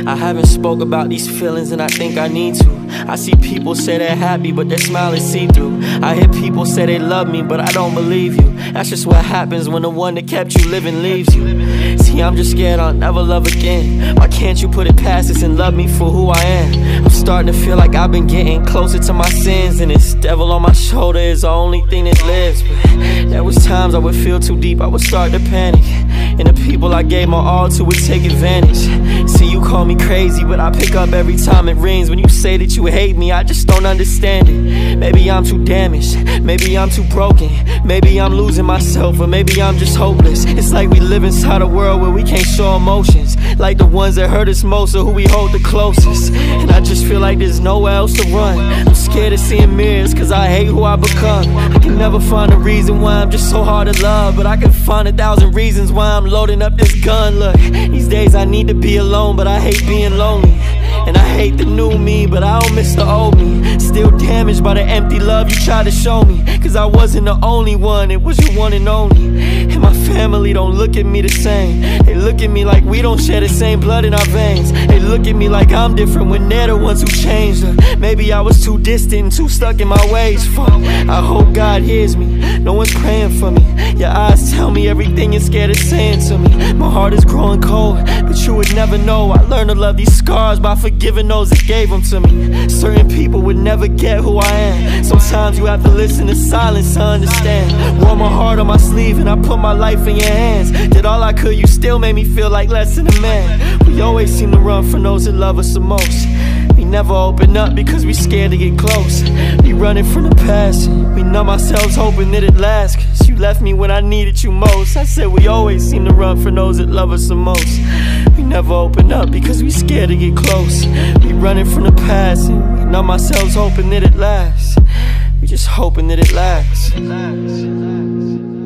I haven't spoke about these feelings and I think I need to. I see people say they're happy but their smile is see-through. I hear people say they love me but I don't believe you. That's just what happens when the one that kept you living leaves you. See, I'm just scared I'll never love again. Why can't you put it past us and love me for who I am? I'm starting to feel like I've been getting closer to my sins, and this devil on my shoulder is the only thing that lives. But there was times I would feel too deep, I would start to panic, and the people I gave my all to would take advantage. See, you call me crazy, but I pick up every time it rings. When you say that you hate me, I just don't understand it. Maybe I'm too damaged, maybe I'm too broken, maybe I'm losing myself, or maybe I'm just hopeless. It's like we live inside a world where we can't show emotions, like the ones that hurt us most or who we hold the closest. And I just feel like there's nowhere else to run. I'm scared of seeing mirrors cause I hate who I become. I can never find a reason why I'm just so hard to love, but I can find 1,000 reasons why I'm loading up this gun. Look, these days I need to be alone, but I hate being lonely. And I hate the new me, but I don't miss the old me. Still damaged by the empty love you tried to show me, cause I wasn't the only one, it was your one and only. And my family don't look at me the same. They look at me like we don't share the same blood in our veins. They look at me like I'm different when they're the ones who changed. Maybe I was too distant, too stuck in my ways. Fuck, I hope God hears me, no one's praying for me. Your eyes tell me everything you're scared of saying to me. My heart is growing cold, but you would never know. I learned to love these scars by forgiving those that gave them to me. Certain people would never get who I am. Sometimes you have to listen to silence to understand. Wore my heart on my sleeve and I put my life in your hands. Did all I could, you still made me feel like less than a man. We always seem to run from those that love us the most. We never open up because we scared to get close. We running from the past, we numb ourselves hoping that it lasts. Cause you left me when I needed you most. I said we always seem to run from those that love us the most. We never open up because we scared to get close. We running from the past and we numb ourselves hoping that it lasts. We just hoping that it lasts.